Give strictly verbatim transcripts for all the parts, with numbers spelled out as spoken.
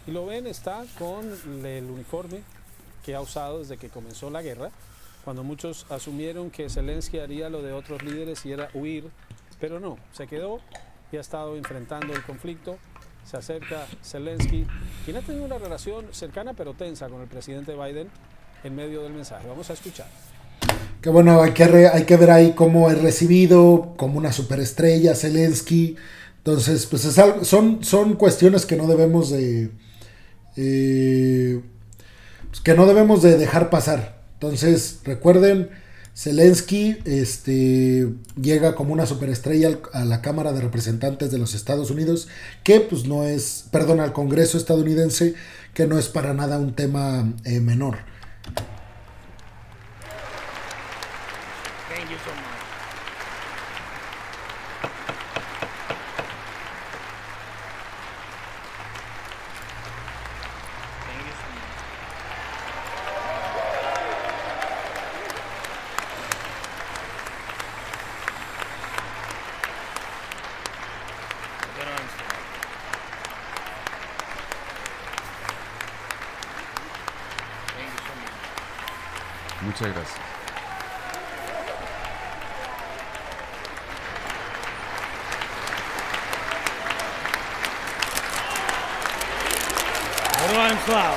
Y lo ven, está con el uniforme que ha usado desde que comenzó la guerra, cuando muchos asumieron que Zelensky haría lo de otros líderes y era huir, pero no, se quedó y ha estado enfrentando el conflicto. Se acerca Zelensky, quien ha tenido una relación cercana pero tensa con el presidente Biden en medio del mensaje. Vamos a escuchar. Que bueno, hay que, re, hay que ver ahí cómo es recibido, como una superestrella Zelensky. Entonces, pues es algo, son, son cuestiones que no debemos de... Eh, pues que no debemos de dejar pasar. Entonces, recuerden, Zelensky este, llega como una superestrella a la Cámara de Representantes de los Estados Unidos, que pues no es, perdón, al Congreso estadounidense, que no es para nada un tema eh, menor. Thank you so much. Thank you so much. I don't understand. Thank you so much. Muchas gracias. Героям слава!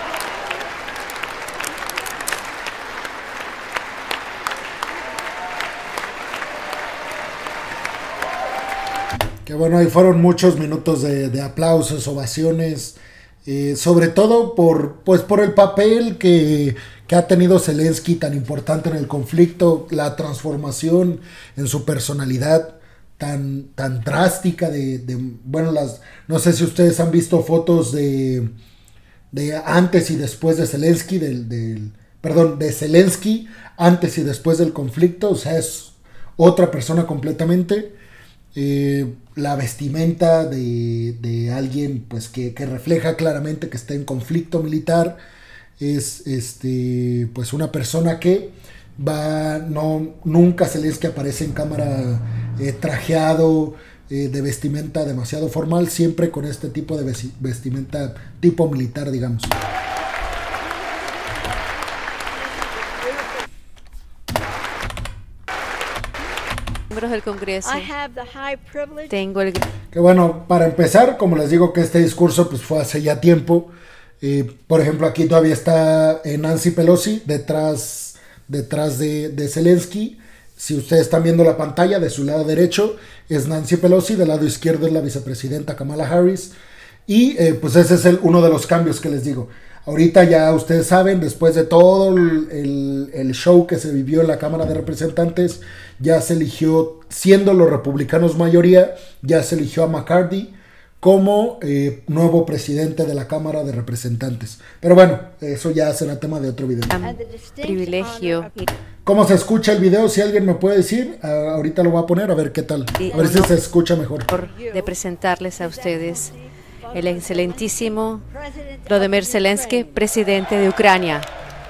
Que bueno, ahí fueron muchos minutos de, de aplausos, ovaciones, eh, sobre todo por, pues, por el papel que, que ha tenido Zelensky tan importante en el conflicto, la transformación en su personalidad tan, tan drástica de, de, bueno, las, no sé si ustedes han visto fotos de, de antes y después de Zelensky, del, del, perdón, de Zelensky antes y después del conflicto, o sea, es otra persona completamente. Eh, la vestimenta de, de alguien pues que, que refleja claramente que está en conflicto militar, es este pues una persona que va, no, nunca Zelensky aparece en cámara eh, trajeado, eh, de vestimenta demasiado formal, siempre con este tipo de vestimenta tipo militar, digamos. Del Congreso. Tengo el... Que bueno, para empezar, como les digo que este discurso pues fue hace ya tiempo. Eh, por ejemplo, aquí todavía está eh, Nancy Pelosi detrás, detrás de, de Zelensky. Si ustedes están viendo la pantalla, de su lado derecho es Nancy Pelosi, del lado izquierdo es la vicepresidenta Kamala Harris. Y eh, pues ese es el, uno de los cambios que les digo. Ahorita ya ustedes saben, después de todo el, el, el show que se vivió en la Cámara de Representantes, ya se eligió, siendo los republicanos mayoría, ya se eligió a McCarthy como eh, nuevo presidente de la Cámara de Representantes. Pero bueno, eso ya será tema de otro video. Privilegio. ¿Cómo se escucha el video? Si alguien me puede decir, uh, ahorita lo voy a poner, a ver qué tal. A ver si se escucha mejor. De presentarles a ustedes el excelentísimo Volodymyr Zelensky, presidente de Ucrania.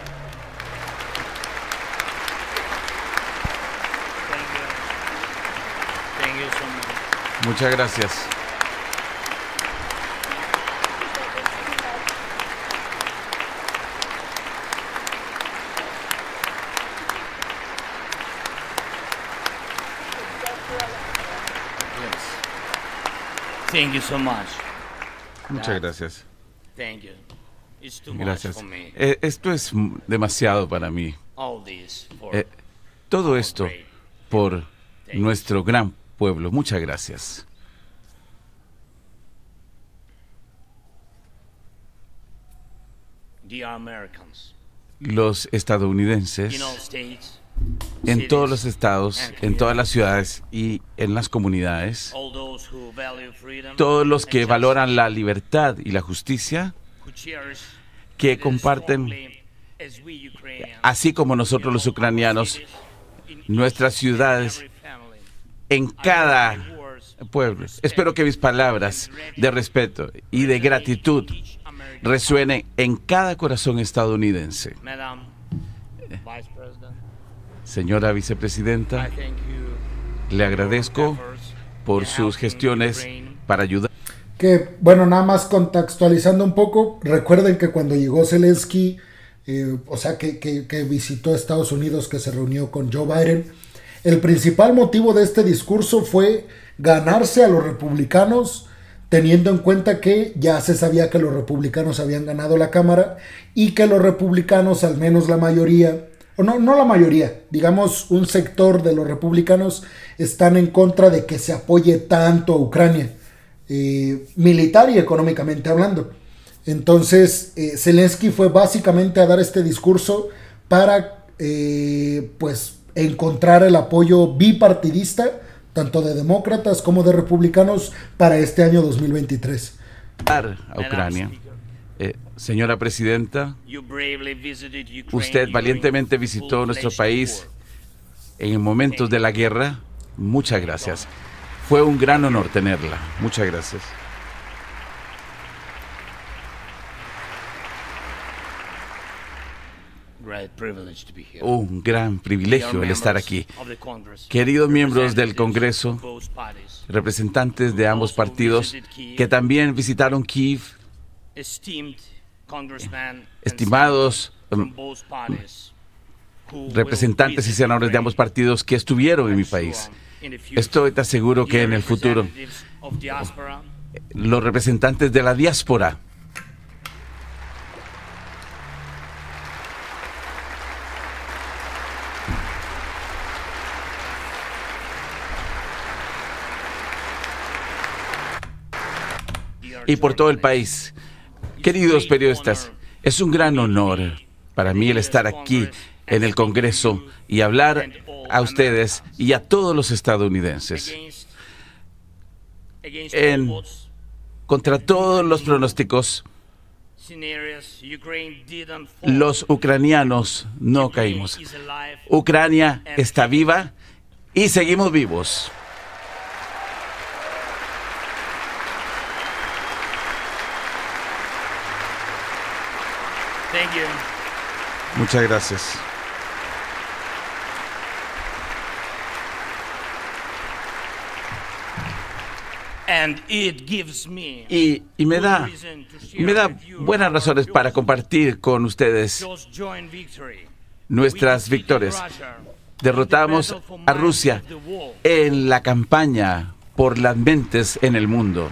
Muchas gracias. Thank you so much. Muchas gracias. Thank you. It's too Gracias. much for me. Eh, esto es demasiado para mí. All this for Eh, todo esto por nuestro gran pueblo. Muchas gracias. dear Americans. Los estadounidenses United States, en todos los estados, en todas las ciudades y en las comunidades, all those who value freedom, todos los que and valoran la libertad y la justicia, who cherish que it as comparten, strongly as we Ukrainians, así como nosotros los ucranianos, nuestras ciudades, en cada pueblo. Espero que mis palabras de respeto y de gratitud resuenen en cada corazón estadounidense. Madam Vice President, Señora vicepresidenta, I thank you le agradezco for your efforts por in sus helping gestiones Ukraine. para ayudar. Que, bueno, nada más contextualizando un poco, recuerden que cuando llegó Zelensky, eh, o sea, que, que, que visitó Estados Unidos, que se reunió con Joe Biden, el principal motivo de este discurso fue ganarse a los republicanos, teniendo en cuenta que ya se sabía que los republicanos habían ganado la Cámara y que los republicanos, al menos la mayoría, o no, no la mayoría, digamos un sector de los republicanos, están en contra de que se apoye tanto a Ucrania, eh, militar y económicamente hablando. Entonces, eh, Zelensky fue básicamente a dar este discurso para, eh, pues, encontrar el apoyo bipartidista, tanto de demócratas como de republicanos, para este año dos mil veintitrés. A Ucrania. Eh, señora Presidenta, usted valientemente visitó nuestro país en momentos de la guerra. Muchas gracias. Fue un gran honor tenerla. Muchas gracias. Un gran privilegio el estar aquí. Queridos miembros del Congreso, representantes de ambos partidos que también visitaron Kiev, estimados um, representantes y senadores de ambos partidos que estuvieron en mi país. Estoy tan seguro que en el futuro los representantes de la diáspora y por todo el país. Queridos periodistas, es un gran honor para mí el estar aquí en el Congreso y hablar a ustedes y a todos los estadounidenses. En, contra todos los pronósticos, los ucranianos no caímos. Ucrania está viva y seguimos vivos. Muchas gracias. Y, y me da, me da buenas razones para compartir con ustedes nuestras victorias. Derrotamos a Rusia en la campaña por las mentes en el mundo.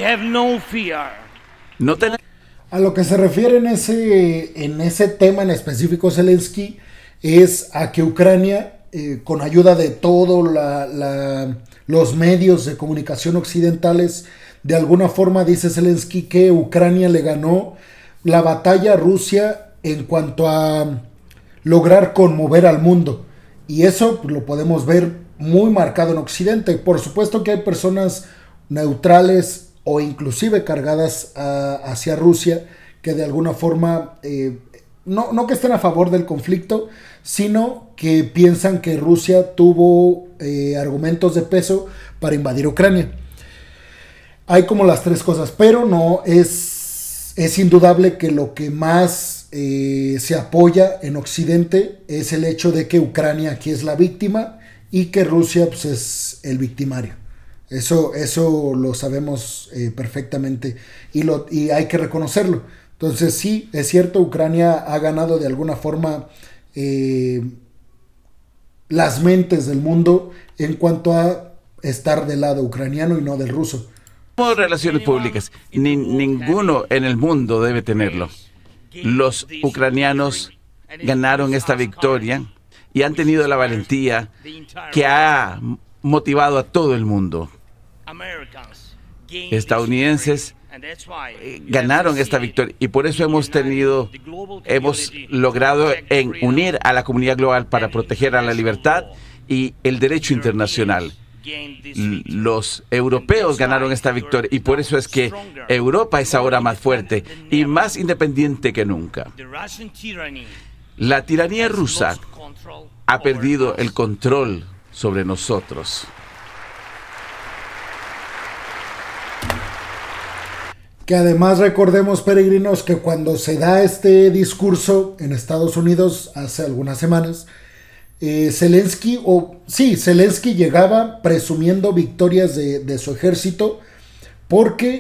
No tenemos A lo que se refiere en ese, en ese tema en específico Zelensky es a que Ucrania, eh, con ayuda de todos la, la, los medios de comunicación occidentales, de alguna forma dice Zelensky que Ucrania le ganó la batalla a Rusia en cuanto a lograr conmover al mundo. Y eso lo podemos ver muy marcado en Occidente. Por supuesto que hay personas neutrales o inclusive cargadas a, hacia Rusia, que de alguna forma, eh, no, no que estén a favor del conflicto, sino que piensan que Rusia tuvo eh, argumentos de peso para invadir Ucrania. Hay como las tres cosas, pero no es, es indudable que lo que más eh, se apoya en Occidente es el hecho de que Ucrania aquí es la víctima y que Rusia pues, es el victimario. Eso, eso lo sabemos eh, perfectamente y, lo, y hay que reconocerlo. Entonces sí, es cierto, Ucrania ha ganado de alguna forma eh, las mentes del mundo en cuanto a estar del lado ucraniano y no del ruso. No relaciones públicas, ni, ninguno en el mundo debe tenerlo. Los ucranianos ganaron esta victoria y han tenido la valentía que ha motivado a todo el mundo. Estadounidenses eh, ganaron esta victoria y por eso hemos tenido, hemos logrado en unir a la comunidad global para proteger a la libertad y el derecho internacional. Los europeos ganaron esta victoria y por eso es que Europa es ahora más fuerte y más independiente que nunca. La tiranía rusa ha perdido el control sobre nosotros. Que además recordemos, peregrinos, que cuando se da este discurso en Estados Unidos hace algunas semanas, eh, Zelensky, o sí, Zelensky llegaba presumiendo victorias de, de su ejército porque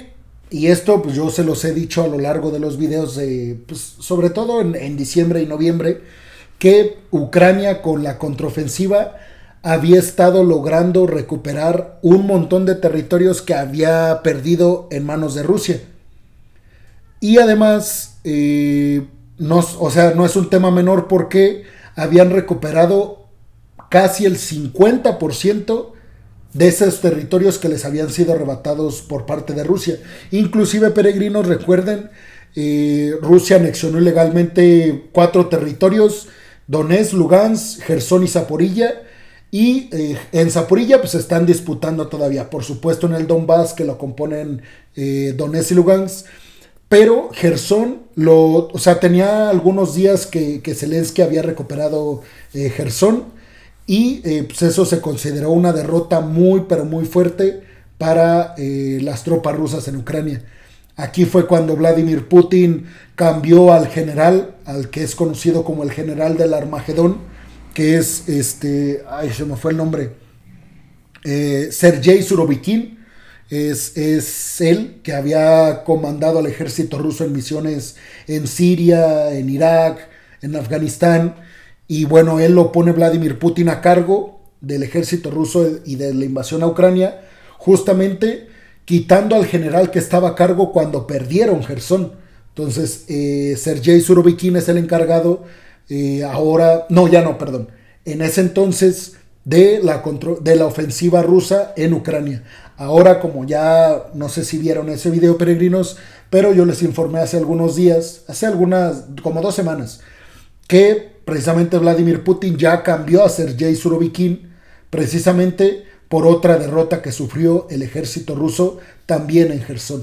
y esto pues yo se los he dicho a lo largo de los videos, de, pues, sobre todo en, en diciembre y noviembre, que Ucrania con la contraofensiva había estado logrando recuperar un montón de territorios que había perdido en manos de Rusia. Y además, eh, no, o sea, no es un tema menor porque habían recuperado casi el cincuenta por ciento de esos territorios que les habían sido arrebatados por parte de Rusia. Inclusive, peregrinos, recuerden, eh, Rusia anexionó ilegalmente cuatro territorios: Donetsk, Lugansk, Jersón y Zaporilla. Y eh, en Zaporilla pues están disputando todavía, por supuesto en el Donbass, que lo componen eh, Donetsk y Lugansk. Pero Jersón, lo, o sea, tenía algunos días que, que Zelensky había recuperado eh, Jersón, y eh, pues eso se consideró una derrota muy, pero muy fuerte para eh, las tropas rusas en Ucrania. Aquí fue cuando Vladimir Putin cambió al general, al que es conocido como el general del Armagedón, que es, este, ay, se me fue el nombre, eh, Sergei Surovikin. Es, es él que había comandado al ejército ruso en misiones en Siria, en Irak, en Afganistán. Y bueno, él lo pone Vladimir Putin a cargo del ejército ruso y de la invasión a Ucrania, justamente quitando al general que estaba a cargo cuando perdieron Jersón. Entonces, eh, Sergei Surovikin es el encargado eh, ahora, no, ya no, perdón, en ese entonces de la, de la ofensiva rusa en Ucrania. Ahora, como ya, no sé si vieron ese video, peregrinos, pero yo les informé hace algunos días, hace algunas, como dos semanas, que precisamente Vladimir Putin ya cambió a Sergei Surovikin precisamente por otra derrota que sufrió el ejército ruso también en Jersón.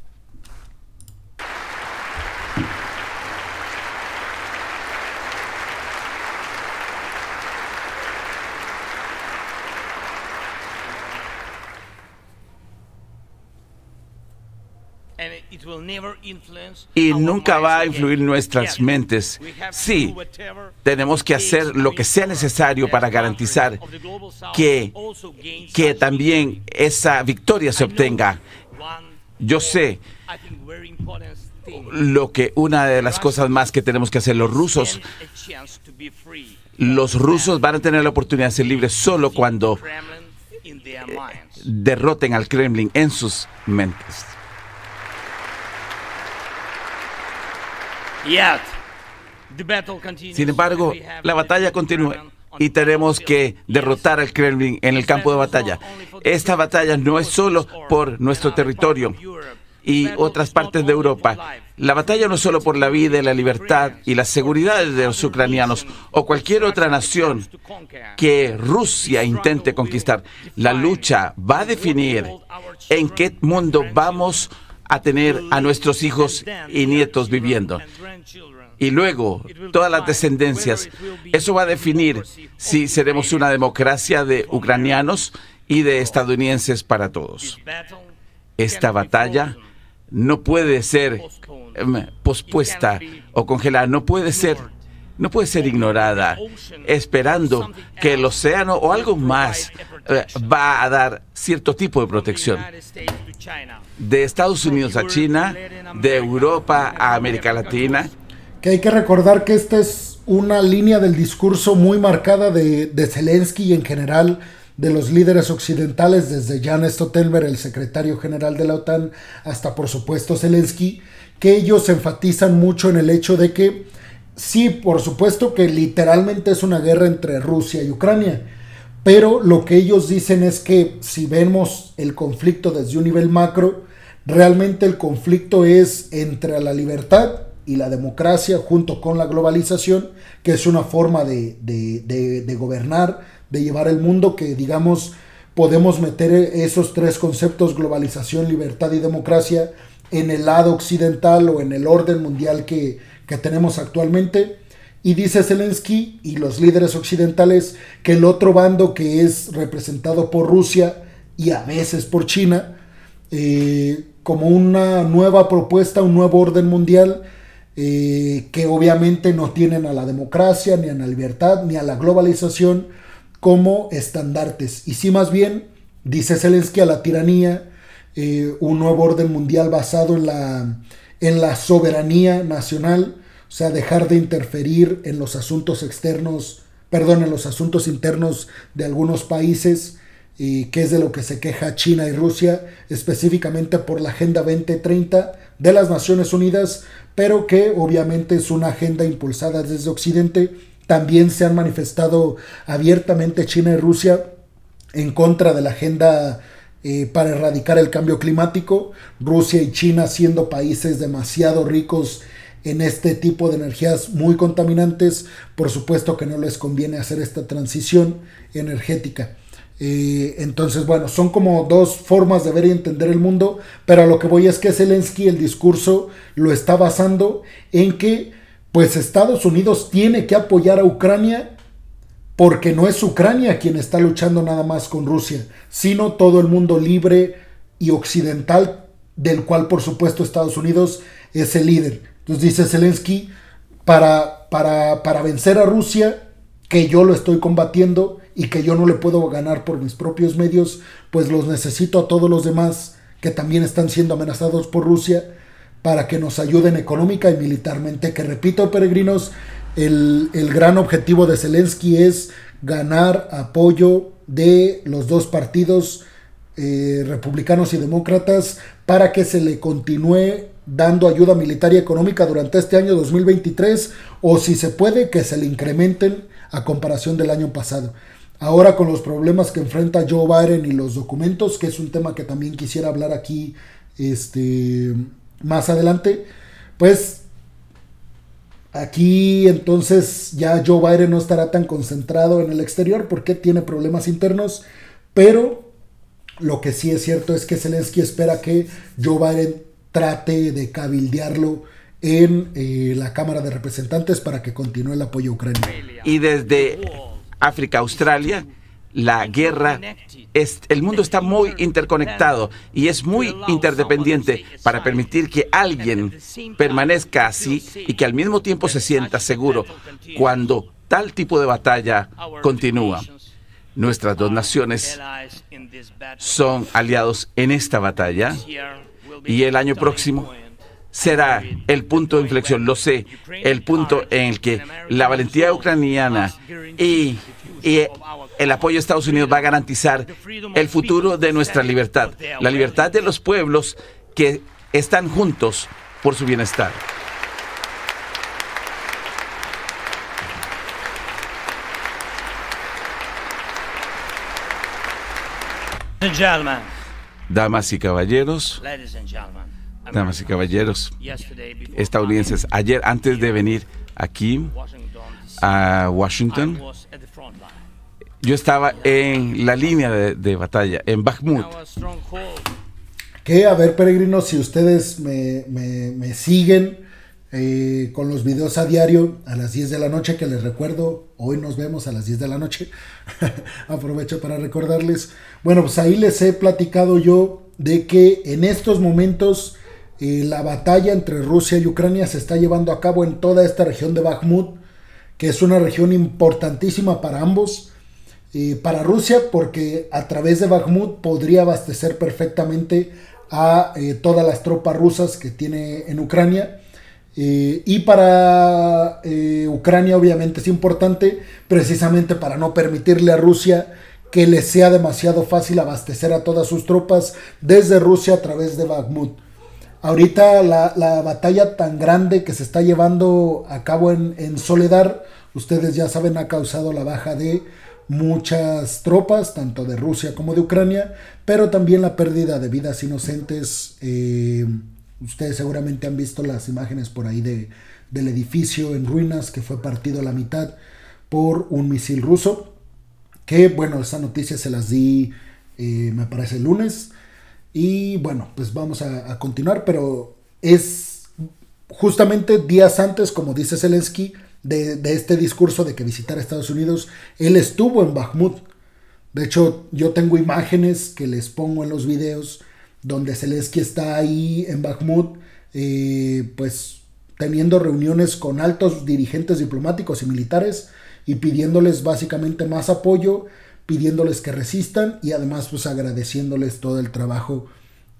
Y nunca va a influir nuestras mentes. Sí, tenemos que hacer lo que sea necesario para garantizar que, que también esa victoria se obtenga. Yo sé lo que una de las cosas más que tenemos que hacer los rusos. Los rusos van a tener la oportunidad de ser libres solo cuando eh, derroten al Kremlin en sus mentes. Sin embargo, la batalla continúa y tenemos que derrotar al Kremlin en el campo de batalla. Esta batalla no es solo por nuestro territorio y otras partes de Europa. La batalla no es solo por la vida y la libertad y la seguridad de los ucranianos o cualquier otra nación que Rusia intente conquistar. La lucha va a definir en qué mundo vamos a tener a nuestros hijos y nietos viviendo. Y luego, todas las descendencias. Eso va a definir si seremos una democracia de ucranianos y de estadounidenses para todos. Esta batalla no puede ser um, pospuesta o congelada, no puede ser, no puede ser ignorada, esperando que el océano o algo más uh, va a dar cierto tipo de protección. De Estados Unidos a China, de Europa a América Latina. Que hay que recordar que esta es una línea del discurso muy marcada de, de Zelensky y en general de los líderes occidentales, desde Jens Stoltenberg, el secretario general de la OTAN, hasta por supuesto Zelensky, que ellos enfatizan mucho en el hecho de que sí, por supuesto que literalmente es una guerra entre Rusia y Ucrania, pero lo que ellos dicen es que si vemos el conflicto desde un nivel macro, realmente el conflicto es entre la libertad y la democracia junto con la globalización, que es una forma de, de, de, de gobernar, de llevar el mundo, que digamos podemos meter esos tres conceptos, globalización, libertad y democracia, en el lado occidental o en el orden mundial que, que tenemos actualmente. Y dice Zelensky y los líderes occidentales que el otro bando, que es representado por Rusia y a veces por China, eh, como una nueva propuesta, un nuevo orden mundial, Eh, que obviamente no tienen a la democracia, ni a la libertad, ni a la globalización como estandartes. Y sí, más bien, dice Zelensky, a la tiranía, eh, un nuevo orden mundial basado en la, en la soberanía nacional, o sea, dejar de interferir en los asuntos externos, perdón, en los asuntos internos de algunos países, y que es de lo que se queja China y Rusia, específicamente por la Agenda veinte treinta de las Naciones Unidas, pero que obviamente es una agenda impulsada desde Occidente. También se han manifestado abiertamente China y Rusia en contra de la agenda eh, para erradicar el cambio climático. Rusia y China siendo países demasiado ricos en este tipo de energías muy contaminantes, por supuesto que no les conviene hacer esta transición energética. Eh, entonces, bueno, son como dos formas de ver y entender el mundo, pero a lo que voy es que Zelensky el discurso lo está basando en que pues Estados Unidos tiene que apoyar a Ucrania porque no es Ucrania quien está luchando nada más con Rusia, sino todo el mundo libre y occidental, del cual por supuesto Estados Unidos es el líder. Entonces dice Zelensky, para, para, para vencer a Rusia, que yo lo estoy combatiendo y que yo no le puedo ganar por mis propios medios, pues los necesito a todos los demás que también están siendo amenazados por Rusia para que nos ayuden económica y militarmente. Que repito, peregrinos, el, el gran objetivo de Zelensky es ganar apoyo de los dos partidos, eh, republicanos y demócratas, para que se le continúe dando ayuda militar y económica durante este año dos mil veintitrés, o si se puede que se le incrementen a comparación del año pasado. Ahora, con los problemas que enfrenta Joe Biden y los documentos, que es un tema que también quisiera hablar aquí este, más adelante, pues aquí entonces ya Joe Biden no estará tan concentrado en el exterior porque tiene problemas internos, pero lo que sí es cierto es que Zelensky espera que Joe Biden trate de cabildearlo en eh, la Cámara de Representantes para que continúe el apoyo a Ucrania. Y desde África, Australia, la guerra, es, el mundo está muy interconectado y es muy interdependiente para permitir que alguien permanezca así y que al mismo tiempo se sienta seguro cuando tal tipo de batalla continúa. Nuestras dos naciones son aliados en esta batalla y el año próximo será el punto de inflexión, lo sé, el punto en el que la valentía ucraniana y, y el apoyo de Estados Unidos va a garantizar el futuro de nuestra libertad, la libertad de los pueblos que están juntos por su bienestar. Damas y caballeros, Damas y caballeros estadounidenses, ayer antes de venir aquí a Washington, yo estaba en la línea de, de batalla, en Bakhmut. Que, a ver, peregrinos, si ustedes me, me, me siguen eh, con los videos a diario a las diez de la noche, que les recuerdo, hoy nos vemos a las diez de la noche, aprovecho para recordarles, bueno, pues ahí les he platicado yo de que en estos momentos Eh, la batalla entre Rusia y Ucrania se está llevando a cabo en toda esta región de Bakhmut, que es una región importantísima para ambos. Eh, para Rusia, porque a través de Bakhmut podría abastecer perfectamente a eh, todas las tropas rusas que tiene en Ucrania. Eh, y para eh, Ucrania obviamente es importante, precisamente para no permitirle a Rusia que le sea demasiado fácil abastecer a todas sus tropas desde Rusia a través de Bakhmut. Ahorita la, la batalla tan grande que se está llevando a cabo en, en Soledar, ustedes ya saben, ha causado la baja de muchas tropas, tanto de Rusia como de Ucrania, pero también la pérdida de vidas inocentes. Eh, ustedes seguramente han visto las imágenes por ahí de, del edificio en ruinas que fue partido a la mitad por un misil ruso, que bueno, esa noticia se las di eh, me parece el lunes. Y bueno, pues vamos a, a continuar, pero es justamente días antes, como dice Zelensky, de, de este discurso de que visitara Estados Unidos, él estuvo en Bakhmut. De hecho, yo tengo imágenes que les pongo en los videos donde Zelensky está ahí en Bakhmut, eh, pues teniendo reuniones con altos dirigentes diplomáticos y militares y pidiéndoles básicamente más apoyo, pidiéndoles que resistan y además pues agradeciéndoles todo el trabajo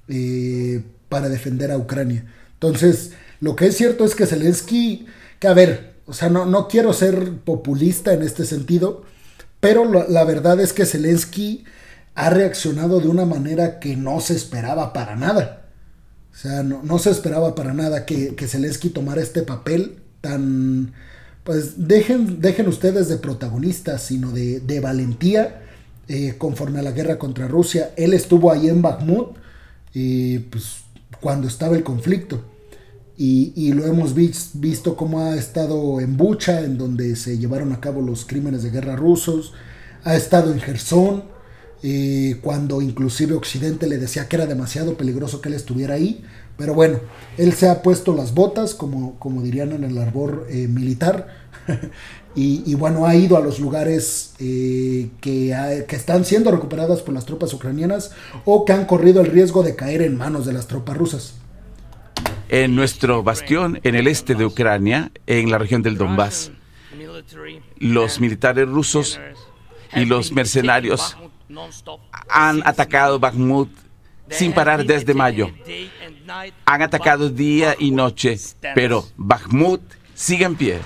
eh, para defender a Ucrania. Entonces, lo que es cierto es que Zelensky, que a ver, o sea, no, no quiero ser populista en este sentido, pero lo, la verdad es que Zelensky ha reaccionado de una manera que no se esperaba para nada. O sea, no, no se esperaba para nada que, que Zelensky tomara este papel tan... Pues dejen, dejen ustedes de protagonista, sino de, de valentía eh, conforme a la guerra contra Rusia. Él estuvo ahí en Bakhmut eh, pues, cuando estaba el conflicto. Y, y lo hemos vis, visto cómo ha estado en Bucha, en donde se llevaron a cabo los crímenes de guerra rusos. Ha estado en Jersón, eh, cuando inclusive Occidente le decía que era demasiado peligroso que él estuviera ahí. Pero bueno, él se ha puesto las botas, como, como dirían en el arbor eh, militar, y, y bueno, ha ido a los lugares eh, que, ha, que están siendo recuperadas por las tropas ucranianas o que han corrido el riesgo de caer en manos de las tropas rusas. En nuestro bastión, en el este de Ucrania, en la región del Donbass, los militares rusos y los mercenarios han atacado Bakhmut sin parar desde mayo. Han atacado día y noche, pero Bakhmut sigue en pie.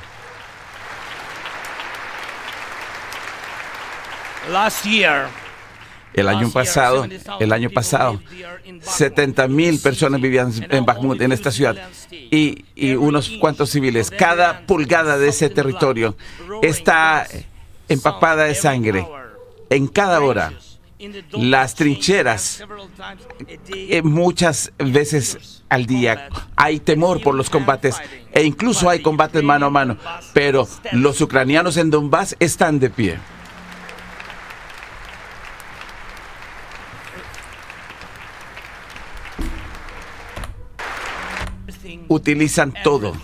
El año pasado, el año pasado, setenta mil personas vivían en Bakhmut, en esta ciudad, y, y unos cuantos civiles. Cada pulgada de ese territorio está empapada de sangre. En cada hora, las trincheras, eh, muchas veces al día, hay temor por los combates, e incluso hay combates mano a mano, pero los ucranianos en Donbass están de pie. Utilizan todo.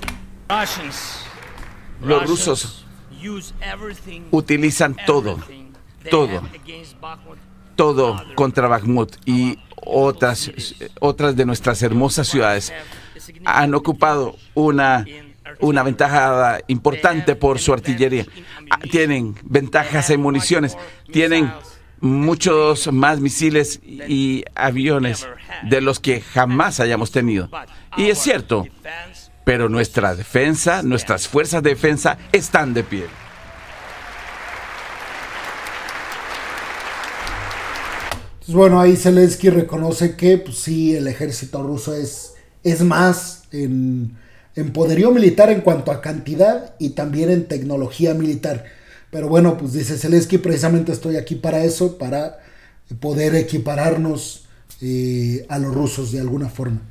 Los rusos utilizan todo, todo, todo contra Bakhmut y otras, otras de nuestras hermosas ciudades. Han ocupado una, una ventaja importante por su artillería. Tienen ventajas en municiones, tienen muchos más misiles y aviones de los que jamás hayamos tenido. Y es cierto, pero nuestra defensa, nuestras fuerzas de defensa están de pie. Entonces, bueno, ahí Zelensky reconoce que pues, sí, el ejército ruso es, es más en, en poderío militar en cuanto a cantidad y también en tecnología militar. Pero bueno, pues dice Zelensky, precisamente estoy aquí para eso, para poder equipararnos eh, a los rusos de alguna forma.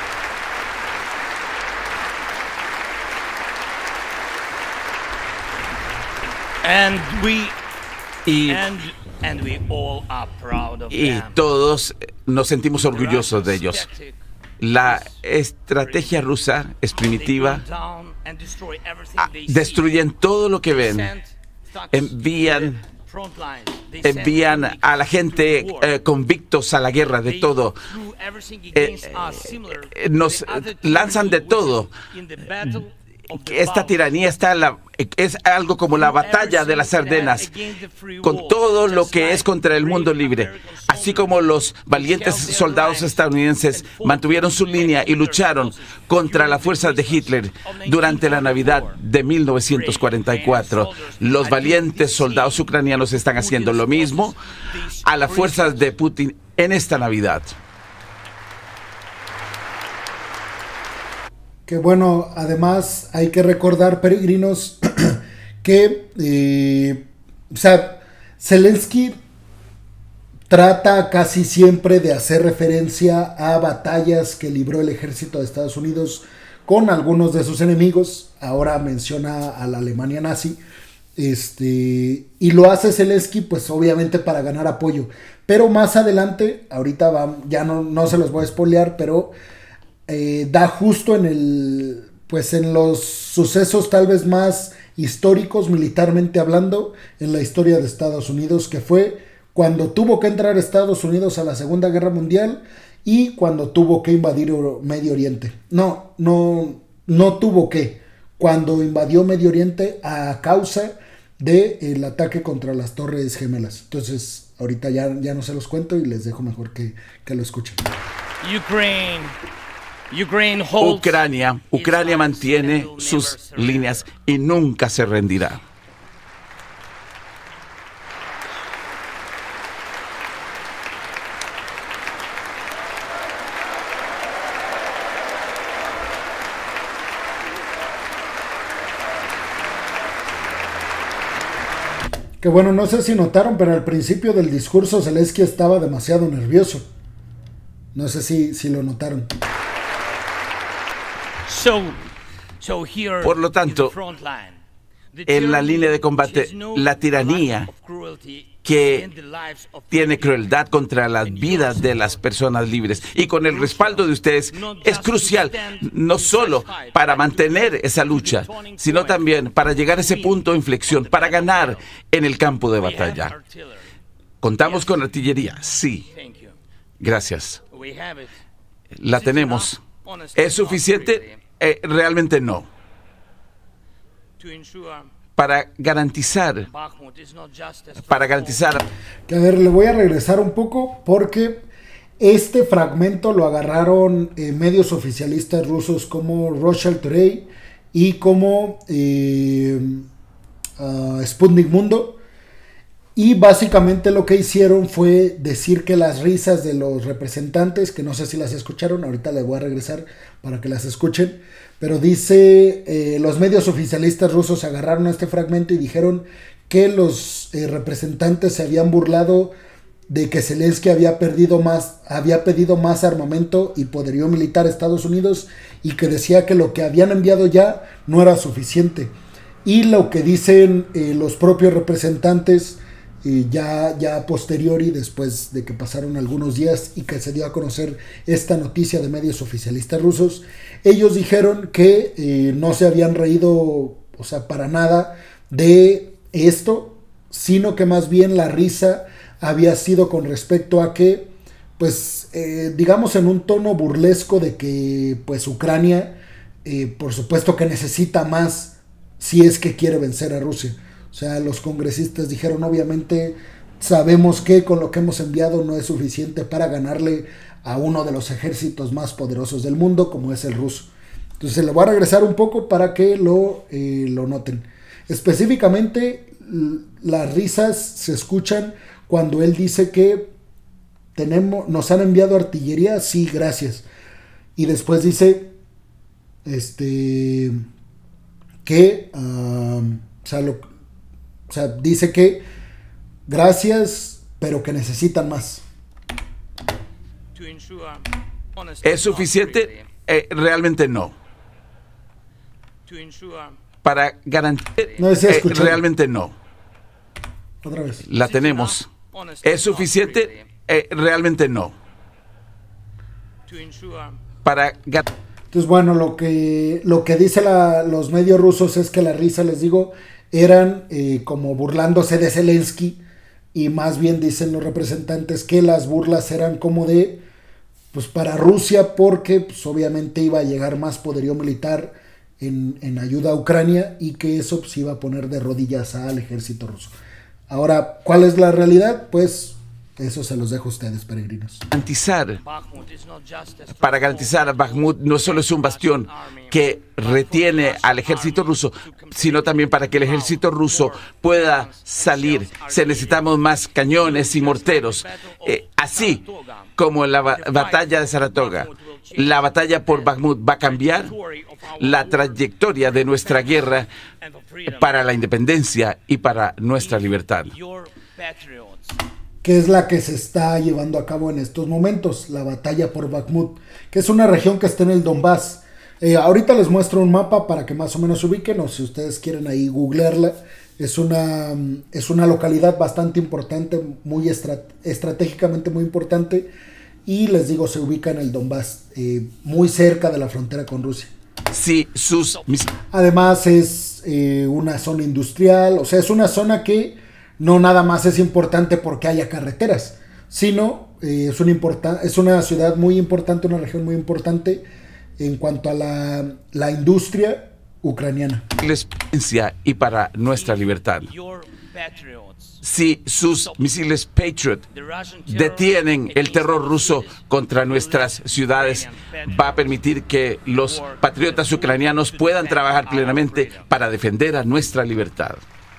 And we, Y, and, and we all are proud of y them. todos nos sentimos orgullosos de ellos. La estrategia rusa es primitiva. Ah, destruyen todo lo que ven. Envían, envían a la gente eh, convictos a la guerra de todo. Eh, eh, nos lanzan de todo. Esta tiranía está en la, es algo como la batalla de las Ardenas, con todo lo que es contra el mundo libre. Así como los valientes soldados estadounidenses mantuvieron su línea y lucharon contra las fuerzas de Hitler durante la Navidad de mil novecientos cuarenta y cuatro, los valientes soldados ucranianos están haciendo lo mismo a las fuerzas de Putin en esta Navidad. Que bueno, además hay que recordar, peregrinos, que eh, o sea, Zelensky trata casi siempre de hacer referencia a batallas que libró el ejército de Estados Unidos con algunos de sus enemigos. Ahora menciona a la Alemania nazi. Este, y lo hace Zelensky pues obviamente para ganar apoyo. Pero más adelante, ahorita va, ya no, no se los voy a spoilear, pero eh, da justo en el, pues en los sucesos tal vez más históricos militarmente hablando en la historia de Estados Unidos, que fue cuando tuvo que entrar Estados Unidos a la Segunda Guerra Mundial y cuando tuvo que invadir Medio Oriente. No, no, no tuvo que. Cuando invadió Medio Oriente a causa del ataque contra las Torres Gemelas. Entonces, ahorita ya, ya no se los cuento y les dejo mejor que, que lo escuchen. Ukraine, Ukraine holds Ucrania, Ucrania mantiene sus líneas y nunca se rendirá. Que bueno, no sé si notaron, pero al principio del discurso Zelensky estaba demasiado nervioso. No sé si, si lo notaron. So, so here Por lo tanto, in the front line, the en la tyranny línea de combate, which is no la tiranía lack of cruelty que in the lives of tiene people. crueldad contra las vidas de las personas libres. Y con el respaldo de ustedes es crucial, no solo para mantener esa lucha, sino también para llegar a ese punto de inflexión, para ganar en el campo de We have batalla. artillery. ¿Contamos con artillería? Sí. Thank you. Gracias. We have it. La tenemos. ¿Es suficiente? Eh, realmente no. To ensure Para garantizar, Bakhmut is not just as para garantizar Que a ver, le voy a regresar un poco porque este fragmento lo agarraron eh, medios oficialistas rusos como Russia Today y como eh, uh, Sputnik Mundo. Y básicamente lo que hicieron fue decir que las risas de los representantes, que no sé si las escucharon, ahorita les voy a regresar para que las escuchen, pero dice, eh, los medios oficialistas rusos agarraron este fragmento y dijeron que los eh, representantes se habían burlado de que Zelensky había perdido más, había pedido más armamento y poderío militar a Estados Unidos y que decía que lo que habían enviado ya no era suficiente. Y lo que dicen eh, los propios representantes y ya, ya a posteriori, después de que pasaron algunos días y que se dio a conocer esta noticia de medios oficialistas rusos, ellos dijeron que eh, no se habían reído, o sea, para nada de esto, sino que más bien la risa había sido con respecto a que, pues, eh, digamos en un tono burlesco de que, pues, Ucrania, eh, por supuesto que necesita más si es que quiere vencer a Rusia. O sea, los congresistas dijeron, obviamente sabemos que con lo que hemos enviado no es suficiente para ganarle a uno de los ejércitos más poderosos del mundo, como es el ruso. Entonces le voy a regresar un poco para que lo, eh, lo noten. Específicamente, las risas se escuchan cuando él dice que tenemos, nos han enviado artillería, sí, gracias. Y después dice este que uh, o sea, lo, O sea, dice que gracias, pero que necesitan más. ¿Es suficiente? Eh, realmente no. Para garantizar, No desea eh, escuchar. realmente no. Otra vez. La tenemos. ¿Es suficiente? Eh, realmente no. Para gar- Entonces, bueno, lo que, lo que dice la, los medios rusos es que la risa, les digo, eran eh, como burlándose de Zelensky, y más bien dicen los representantes que las burlas eran como de, pues para Rusia, porque pues, obviamente iba a llegar más poderío militar en, en ayuda a Ucrania y que eso pues, iba a poner de rodillas al ejército ruso. Ahora, ¿cuál es la realidad? Pues eso se los dejo a ustedes, peregrinos. garantizar, para garantizar a Bakhmut no solo es un bastión que retiene al ejército ruso, sino también para que el ejército ruso pueda salir. Se necesitamos más cañones y morteros. Eh, así como en la ba- batalla de Saratoga, la batalla por Bakhmut va a cambiar la trayectoria de nuestra guerra para la independencia y para nuestra libertad. Que es la que se está llevando a cabo en estos momentos, la batalla por Bakhmut, que es una región que está en el Donbass. Eh, ahorita les muestro un mapa para que más o menos se ubiquen, o si ustedes quieren ahí googlearla. Es una, es una localidad bastante importante, muy estra- estratégicamente muy importante, y les digo, se ubica en el Donbass, eh, muy cerca de la frontera con Rusia. Si sus mis- Además es eh, una zona industrial, o sea, es una zona que no nada más es importante porque haya carreteras, sino eh, es, una importa- es una ciudad muy importante, una región muy importante en cuanto a la, la industria ucraniana. Y para nuestra libertad. Si sus misiles Patriot detienen el terror ruso contra nuestras ciudades, va a permitir que los patriotas ucranianos puedan trabajar plenamente para defender a nuestra libertad.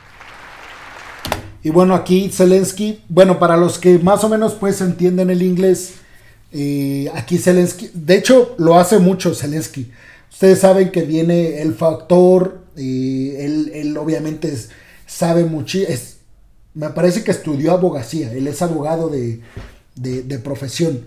Y bueno, aquí Zelensky, bueno, para los que más o menos pues entienden el inglés, eh, aquí Zelensky, de hecho lo hace mucho Zelensky. Ustedes saben que viene el factor, eh, él, él obviamente es, sabe mucho, es, me parece que estudió abogacía, él es abogado de, de, de profesión,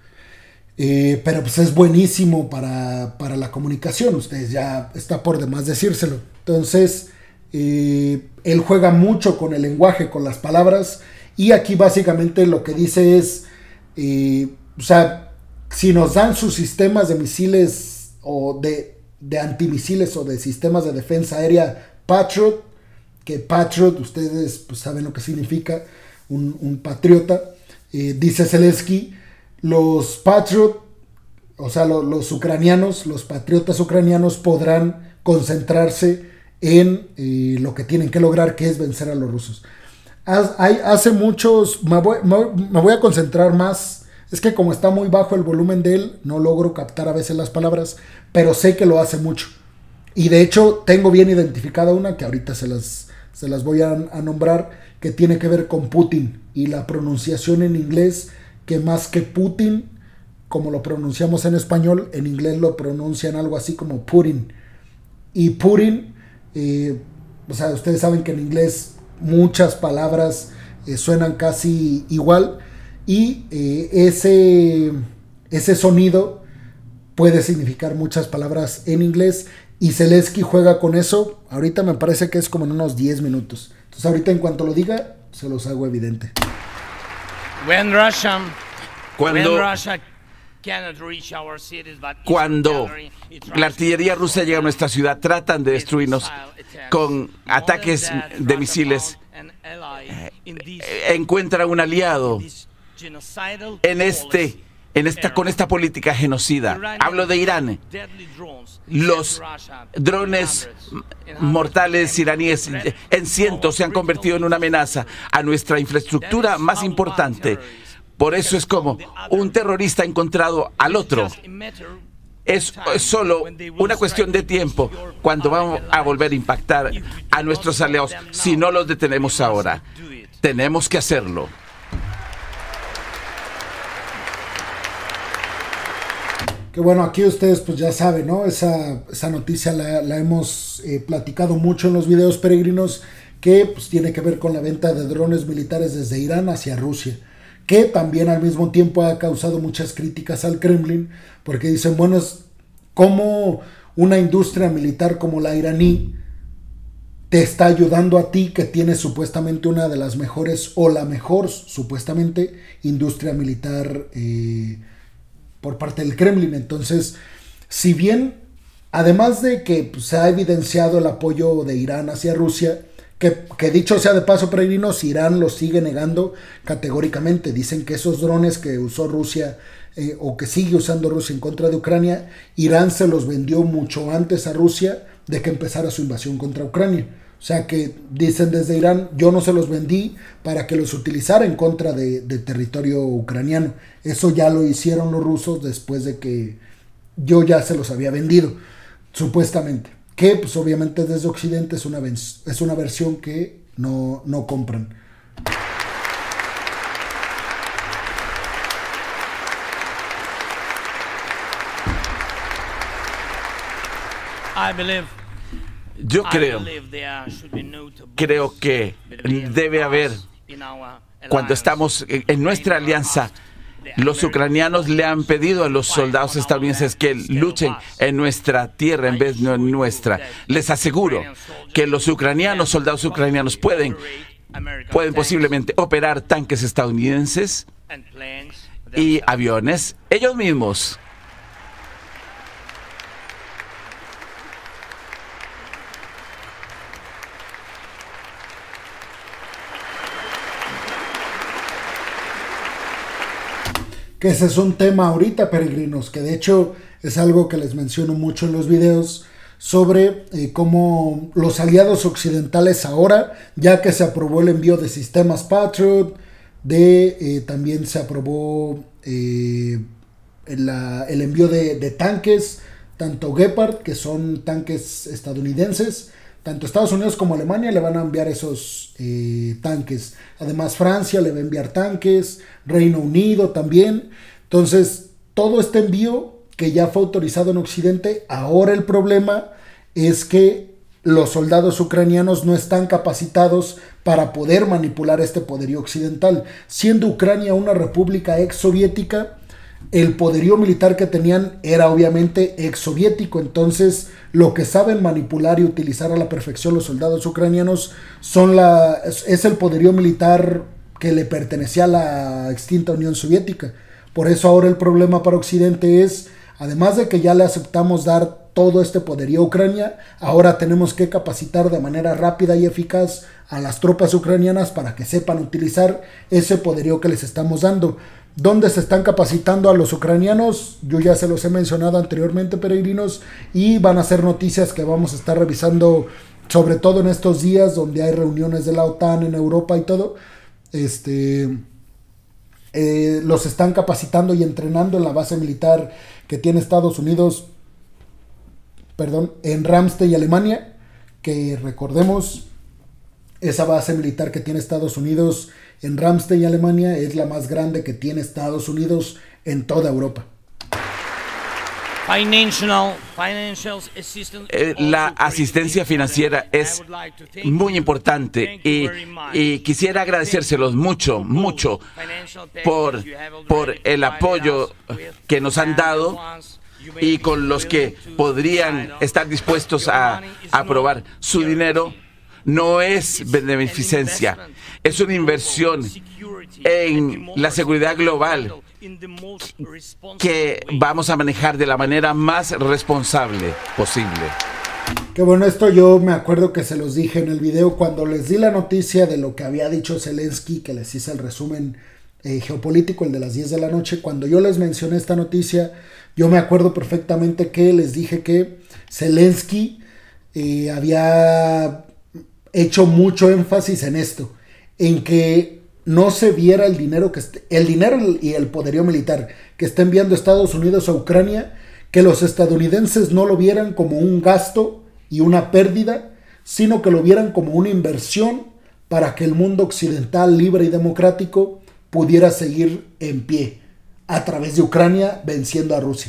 eh, pero pues es buenísimo para, para la comunicación, ustedes ya está por demás decírselo. Entonces, eh, él juega mucho con el lenguaje, con las palabras, y aquí básicamente lo que dice es, eh, o sea, si nos dan sus sistemas de misiles o de, de antimisiles o de sistemas de defensa aérea Patriot, que Patriot, ustedes pues saben lo que significa, un, un patriota, eh, dice Zelensky, los Patriot, o sea, lo, los ucranianos, los patriotas ucranianos podrán concentrarse en eh, lo que tienen que lograr, que es vencer a los rusos. Hay, hace muchos, me voy, me voy a concentrar más, es que como está muy bajo el volumen de él, no logro captar a veces las palabras, pero sé que lo hace mucho. Y de hecho tengo bien identificada una que ahorita se las, se las voy a, a nombrar, que tiene que ver con Putin y la pronunciación en inglés, que más que Putin, como lo pronunciamos en español, en inglés lo pronuncian algo así como Putin. Y Putin, eh, o sea, ustedes saben que en inglés muchas palabras eh, suenan casi igual, y eh, ese, ese sonido puede significar muchas palabras en inglés, y Zelensky juega con eso. Ahorita me parece que es como en unos diez minutos. Entonces ahorita en cuanto lo diga, se los hago evidente. When Russia, Cuando, when Russia cannot reach our cities, but cuando la artillería rusa llega a nuestra ciudad, tratan de destruirnos con ataques de misiles, encuentra un aliado en este en esta con esta política genocida. Hablo de Irán. Los drones mortales iraníes en cientos se han convertido en una amenaza a nuestra infraestructura más importante. Por eso es como un terrorista ha encontrado al otro. Es, es solo una cuestión de tiempo cuando vamos a volver a impactar a nuestros aliados si no los detenemos ahora. Tenemos que hacerlo. Que bueno, aquí ustedes pues ya saben, ¿no? Esa, esa noticia la, la hemos eh, platicado mucho en los videos peregrinos, que pues tiene que ver con la venta de drones militares desde Irán hacia Rusia, que también al mismo tiempo ha causado muchas críticas al Kremlin, porque dicen, bueno, es como una industria militar como la iraní te está ayudando a ti, que tienes supuestamente una de las mejores, o la mejor supuestamente, industria militar eh, por parte del Kremlin. Entonces, si bien, además de que pues, se ha evidenciado el apoyo de Irán hacia Rusia, que, que dicho sea de paso, peregrinos, Irán lo sigue negando categóricamente. Dicen que esos drones que usó Rusia, eh, o que sigue usando Rusia en contra de Ucrania, Irán se los vendió mucho antes a Rusia de que empezara su invasión contra Ucrania. O sea que dicen desde Irán, yo no se los vendí para que los utilizara en contra de, de territorio ucraniano. Eso ya lo hicieron los rusos después de que yo ya se los había vendido, supuestamente. Que pues obviamente desde Occidente es una, es una versión que no, no compran. I believe Yo creo, creo que debe haber, cuando estamos en nuestra alianza, los ucranianos le han pedido a los soldados estadounidenses que luchen en nuestra tierra en vez de nuestra. Les aseguro que los ucranianos, soldados ucranianos, pueden, pueden posiblemente operar tanques estadounidenses y aviones ellos mismos. Que ese es un tema ahorita, peregrinos, que de hecho es algo que les menciono mucho en los videos sobre eh, cómo los aliados occidentales ahora, ya que se aprobó el envío de sistemas Patriot, de, eh, también se aprobó eh, la, el envío de, de tanques, tanto Gepard, que son tanques estadounidenses, tanto Estados Unidos como Alemania le van a enviar esos eh, tanques. Además Francia le va a enviar tanques, Reino Unido también. Entonces todo este envío que ya fue autorizado en Occidente, ahora el problema es que los soldados ucranianos no están capacitados para poder manipular este poderío occidental. Siendo Ucrania una república ex soviética, el poderío militar que tenían era obviamente ex soviético, entonces lo que saben manipular y utilizar a la perfección los soldados ucranianos son la, es el poderío militar que le pertenecía a la extinta Unión Soviética. Por eso ahora el problema para Occidente es, además de que ya le aceptamos dar todo este poderío a Ucrania, ahora tenemos que capacitar de manera rápida y eficaz a las tropas ucranianas para que sepan utilizar ese poderío que les estamos dando. ¿Dónde se están capacitando a los ucranianos? Yo ya se los he mencionado anteriormente, peregrinos, y van a ser noticias que vamos a estar revisando, sobre todo en estos días donde hay reuniones de la OTAN en Europa y todo. Este, eh, los están capacitando y entrenando en la base militar que tiene Estados Unidos, perdón, en Ramstein, Alemania, que recordemos, esa base militar que tiene Estados Unidos en Ramstein, Alemania, es la más grande que tiene Estados Unidos en toda Europa. Financial, financial assistance Eh, la asistencia financiera es muy importante y, y quisiera agradecérselos mucho, mucho por, por el apoyo que nos han dado y con los que podrían estar dispuestos a, a aprobar. Su dinero no es beneficencia, es una inversión en la seguridad global que vamos a manejar de la manera más responsable posible. Que bueno, esto yo me acuerdo que se los dije en el video cuando les di la noticia de lo que había dicho Zelensky, que les hice el resumen eh, geopolítico, el de las diez de la noche. Cuando yo les mencioné esta noticia, yo me acuerdo perfectamente que les dije que Zelensky eh, había hecho mucho énfasis en esto, en que no se viera el dinero que est- el dinero y el poderío militar que está enviando Estados Unidos a Ucrania, que los estadounidenses no lo vieran como un gasto y una pérdida, sino que lo vieran como una inversión para que el mundo occidental libre y democrático pudiera seguir en pie a través de Ucrania venciendo a Rusia.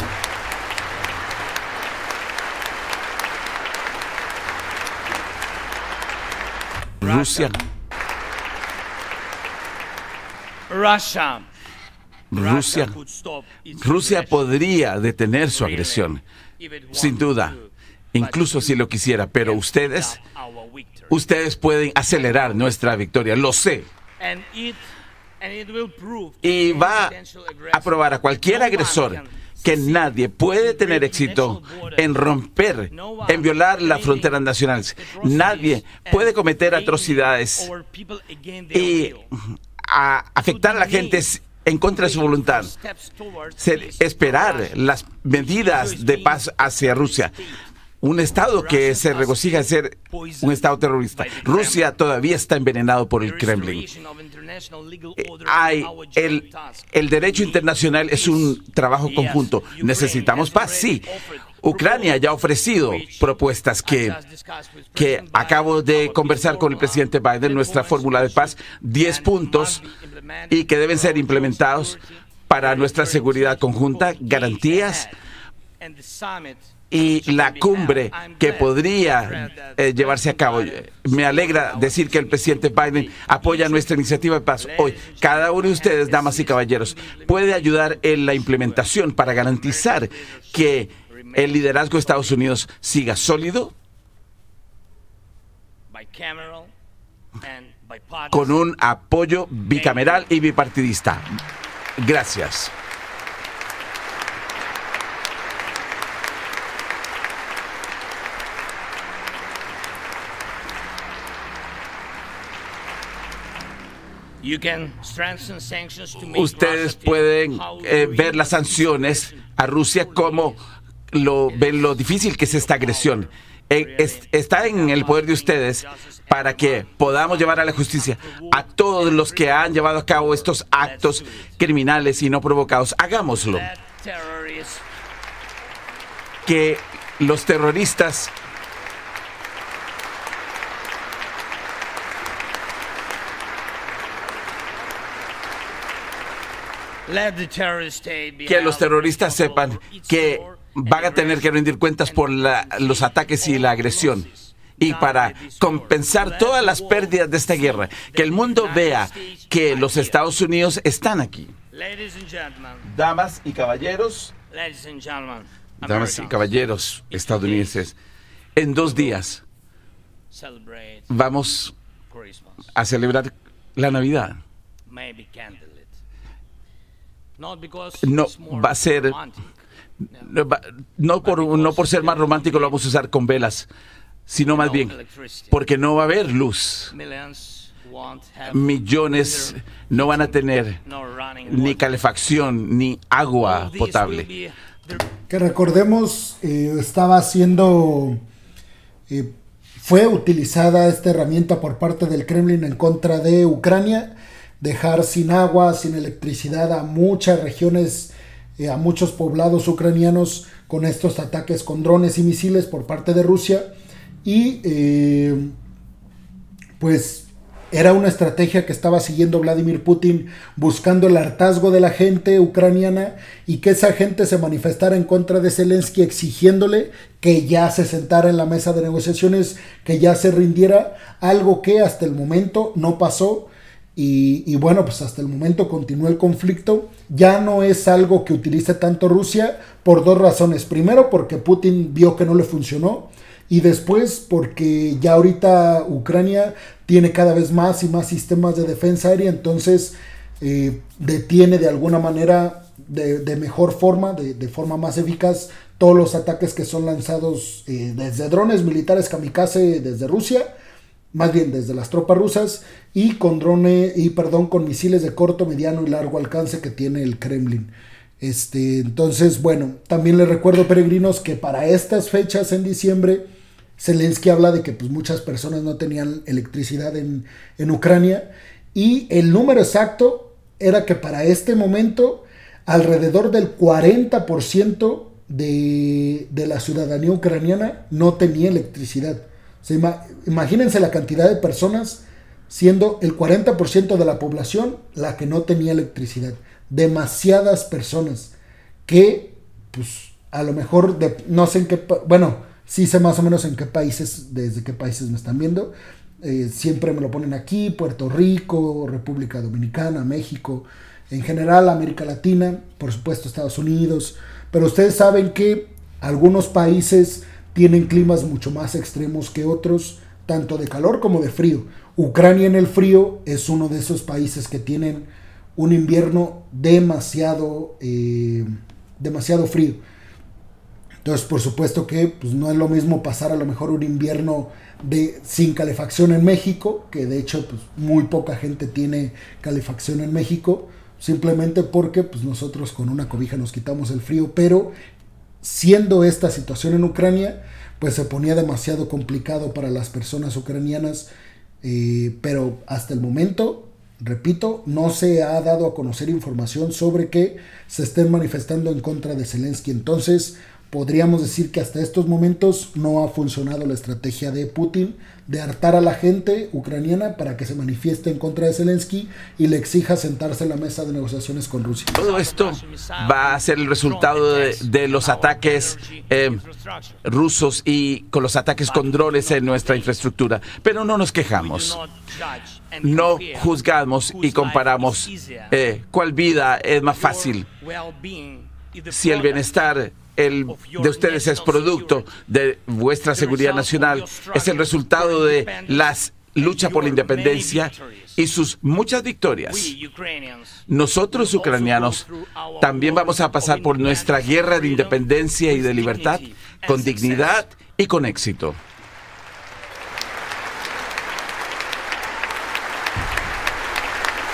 Rusia, Russia. Rusia, Rusia podría detener su agresión, sin duda, incluso si lo quisiera, pero ustedes, ustedes pueden acelerar nuestra victoria, lo sé. Y va a probar a cualquier agresor que nadie puede tener éxito en romper, en violar las fronteras nacionales. Nadie puede cometer atrocidades y a afectar a la gente en contra de su voluntad. Se- esperar las medidas de paz hacia Rusia. Un estado que se regocija de ser un estado terrorista. Rusia todavía está envenenado por el Kremlin. Eh, Hay el, el derecho internacional es un trabajo conjunto. ¿Necesitamos paz? Sí. Ucrania ya ha ofrecido propuestas que, que acabo de conversar con el presidente Biden, nuestra fórmula de paz, diez puntos y que deben ser implementados para nuestra seguridad conjunta, garantías y la cumbre que podría eh, llevarse a cabo. Me alegra decir que el presidente Biden apoya nuestra iniciativa de paz hoy. Cada uno de ustedes, damas y caballeros, puede ayudar en la implementación para garantizar que el liderazgo de Estados Unidos siga sólido con un apoyo bicameral y bipartidista. Gracias. Ustedes pueden eh, ver las sanciones a Rusia como, lo, ven lo difícil que es esta agresión. Eh, es- está en el poder de ustedes para que podamos llevar a la justicia a todos los que han llevado a cabo estos actos criminales y no provocados. Hagámoslo. That terrorists Que los terroristas let the terrorist state be que los held terroristas responsible sepan for its que war van a and tener que rendir cuentas por la- los ataques y la agresión. Y para compensar todas las pérdidas de esta guerra, que el mundo vea que los Estados Unidos están aquí. Ladies and gentlemen, Damas y caballeros, ladies and gentlemen, damas y Americans, caballeros estadounidenses, en dos días celebrate vamos Christmas, a celebrar la Navidad. maybe candlelit. Not because No, it's more va a ser- romantic. No va- no por, no por ser más romántico lo vamos a usar con velas, sino más bien porque no va a haber luz. Millions won't have Millones no van a tener no running ni water. calefacción ni agua All this will potable. be the Que recordemos, eh, estaba siendo, eh, fue utilizada esta herramienta por parte del Kremlin en contra de Ucrania, dejar sin agua, sin electricidad a muchas regiones, eh, a muchos poblados ucranianos con estos ataques con drones y misiles por parte de Rusia. Y eh, pues era una estrategia que estaba siguiendo Vladimir Putin, buscando el hartazgo de la gente ucraniana y que esa gente se manifestara en contra de Zelensky, exigiéndole que ya se sentara en la mesa de negociaciones, que ya se rindiera, algo que hasta el momento no pasó. Y, y bueno, pues hasta el momento continúa el conflicto. Ya no es algo que utilice tanto Rusia por dos razones. Primero, porque Putin vio que no le funcionó. Y después porque ya ahorita Ucrania tiene cada vez más y más sistemas de defensa aérea, entonces eh, detiene de alguna manera, de, de mejor forma, de, de forma más eficaz, todos los ataques que son lanzados eh, desde drones militares kamikaze desde Rusia, más bien desde las tropas rusas, y con drone, y perdón, con misiles de corto, mediano y largo alcance que tiene el Kremlin. Este, entonces, bueno, también les recuerdo, peregrinos, que para estas fechas en diciembre, Zelensky habla de que pues, muchas personas no tenían electricidad en, en Ucrania, y el número exacto era que para este momento alrededor del cuarenta por ciento de, de la ciudadanía ucraniana no tenía electricidad. O sea, ima- imagínense la cantidad de personas siendo el cuarenta por ciento de la población la que no tenía electricidad. Demasiadas personas que pues a lo mejor de, no sé en qué, pa- bueno, sí sé más o menos en qué países, desde qué países me están viendo. Eh, siempre me lo ponen aquí: Puerto Rico, República Dominicana, México, en general América Latina, por supuesto Estados Unidos, pero ustedes saben que algunos países tienen climas mucho más extremos que otros, tanto de calor como de frío. Ucrania en el frío es uno de esos países que tienen un invierno demasiado, eh, demasiado frío. Entonces, por supuesto que pues, no es lo mismo pasar a lo mejor un invierno de, sin calefacción en México, que de hecho pues, muy poca gente tiene calefacción en México, simplemente porque pues, nosotros con una cobija nos quitamos el frío, pero siendo esta situación en Ucrania, pues se ponía demasiado complicado para las personas ucranianas, eh, pero hasta el momento, repito, no se ha dado a conocer información sobre que se estén manifestando en contra de Zelensky. Entonces, podríamos decir que hasta estos momentos no ha funcionado la estrategia de Putin de hartar a la gente ucraniana para que se manifieste en contra de Zelensky y le exija sentarse en la mesa de negociaciones con Rusia. Todo esto va a ser el resultado de, de los ataques eh, rusos y con los ataques con drones en nuestra infraestructura. Pero no nos quejamos. No juzgamos y comparamos eh, cuál vida es más fácil. Si el bienestar el, de ustedes es producto de vuestra seguridad nacional, es el resultado de la lucha por la independencia y sus muchas victorias. Nosotros, ucranianos, también vamos a pasar por nuestra guerra de independencia y de libertad con dignidad y con éxito.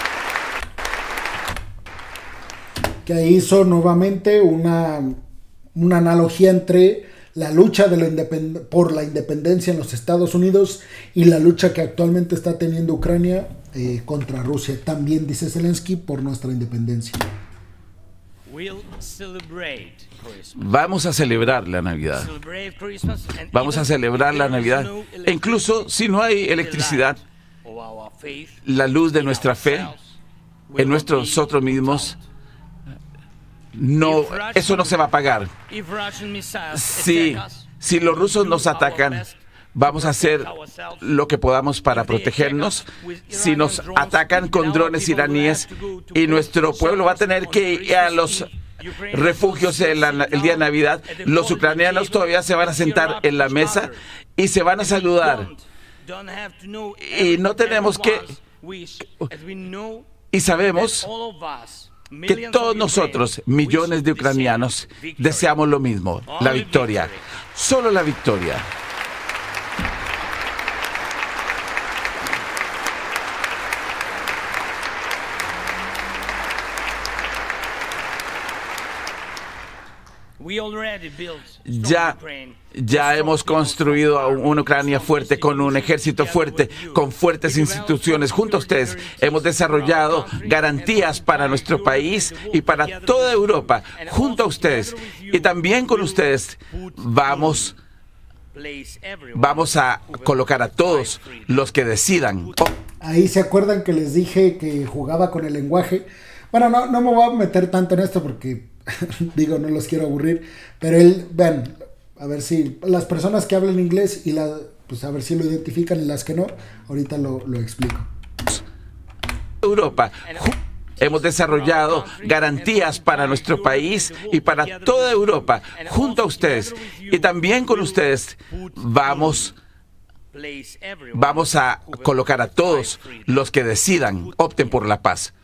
Que hizo nuevamente una una analogía entre la lucha de la independ- por la independencia en los Estados Unidos y la lucha que actualmente está teniendo Ucrania eh, contra Rusia. También dice Zelensky, por nuestra independencia. We'll celebrate Christmas. Vamos a celebrar la Navidad. Celebrate Christmas and Vamos a even celebrar if la there is Navidad. no E incluso si no hay electricidad, of our faith la luz de in nuestra fe ourselves will en nosotros be mismos, no, eso no se va a apagar. If Russian missiles Si, attack us, si los rusos nos we'll do our atacan, best vamos a hacer lo que podamos para protegernos. Si nos atacan con drones iraníes, y nuestro pueblo va a tener que ir a los refugios en la- el día de Navidad, los ucranianos todavía se van a sentar en la mesa y se van a saludar. Y no tenemos que- Y sabemos que todos nosotros, millones de ucranianos, deseamos lo mismo, la victoria. Solo la victoria. Ya, ya hemos construido a una Ucrania fuerte, con un ejército fuerte, con fuertes instituciones. Junto a ustedes hemos desarrollado garantías para nuestro país y para toda Europa. Junto a ustedes y también con ustedes vamos, vamos a colocar a todos los que decidan. Ahí se acuerdan que les dije que jugaba con el lenguaje. Bueno, no, no me voy a meter tanto en esto porque, digo, no los quiero aburrir. Pero él, vean, a ver si las personas que hablan inglés y la, pues a ver si lo identifican y las que no, ahorita lo, lo explico. Europa. Hemos desarrollado garantías para nuestro país y para toda Europa. Junto a ustedes y también con ustedes vamos, vamos a colocar a todos los que decidan, opten por la paz.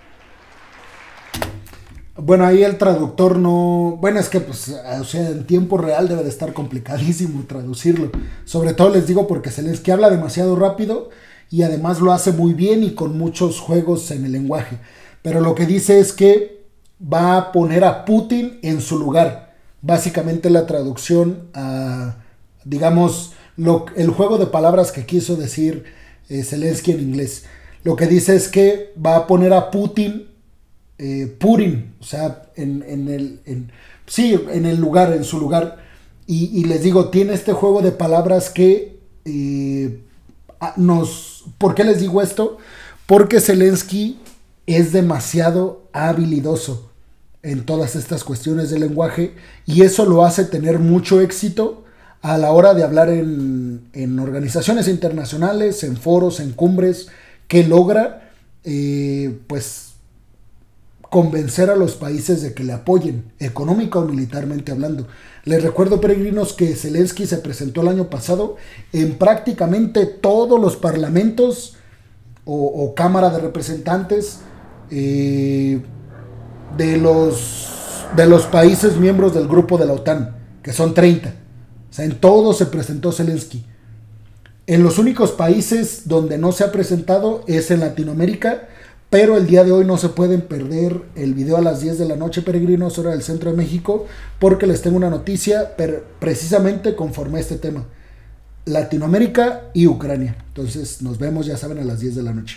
Bueno, ahí el traductor no... Bueno, es que pues, o sea, en tiempo real debe de estar complicadísimo traducirlo. Sobre todo les digo porque Zelensky habla demasiado rápido y además lo hace muy bien y con muchos juegos en el lenguaje. Pero lo que dice es que va a poner a Putin en su lugar. Básicamente la traducción a, digamos, lo, el juego de palabras que quiso decir eh, Zelensky en inglés. Lo que dice es que va a poner a Putin... Eh, Putin, o sea, en, en el en, sí, en el lugar, en su lugar. Y, y les digo, tiene este juego de palabras que eh, nos... ¿Por qué les digo esto? Porque Zelensky es demasiado habilidoso en todas estas cuestiones del lenguaje y eso lo hace tener mucho éxito a la hora de hablar en, en organizaciones internacionales, en foros, en cumbres, que logra eh, pues convencer a los países de que le apoyen, económica o militarmente hablando. Les recuerdo, peregrinos, que Zelensky se presentó el año pasado en prácticamente todos los parlamentos o, o cámara de representantes eh, de, los, de los países miembros del grupo de la OTAN, que son treinta. O sea, en todos se presentó Zelensky. En los únicos países donde no se ha presentado es en Latinoamérica. Pero el día de hoy no se pueden perder el video a las diez de la noche, peregrinos, hora del centro de México, porque les tengo una noticia pero precisamente conforme a este tema. Latinoamérica y Ucrania. Entonces nos vemos, ya saben, a las diez de la noche.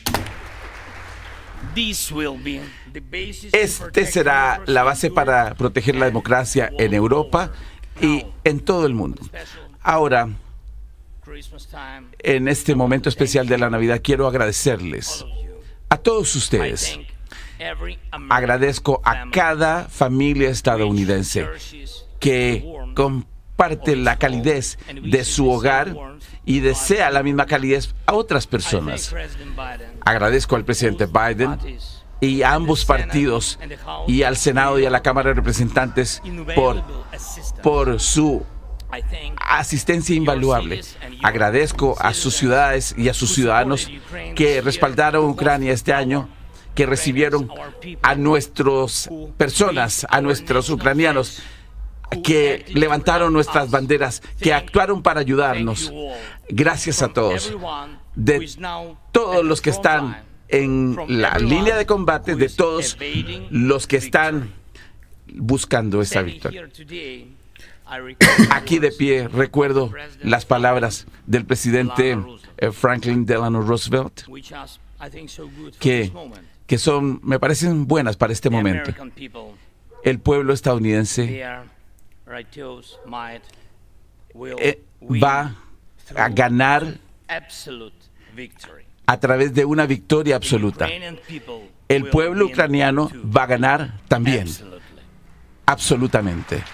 Este será la base para proteger la democracia en Europa y en todo el mundo. Ahora, en este momento especial de la Navidad, quiero agradecerles a todos ustedes. Agradezco a cada familia estadounidense que comparte la calidez de su hogar y desea la misma calidez a otras personas. Agradezco al presidente Biden y a ambos partidos y al Senado y a la Cámara de Representantes por, por su asistencia invaluable. Agradezco a sus ciudades y a sus ciudadanos que respaldaron a Ucrania este año, que recibieron a nuestras personas, a nuestros ucranianos, que levantaron nuestras banderas, que actuaron para ayudarnos. Gracias a todos, de todos los que están en la línea de combate, de todos los que están buscando esa victoria. Aquí de pie recuerdo las palabras del presidente eh, Franklin Delano Roosevelt, que, que son, me parecen buenas para este momento. El pueblo estadounidense eh, va a ganar a través de una victoria absoluta. El pueblo ucraniano va a ganar también, absolutamente.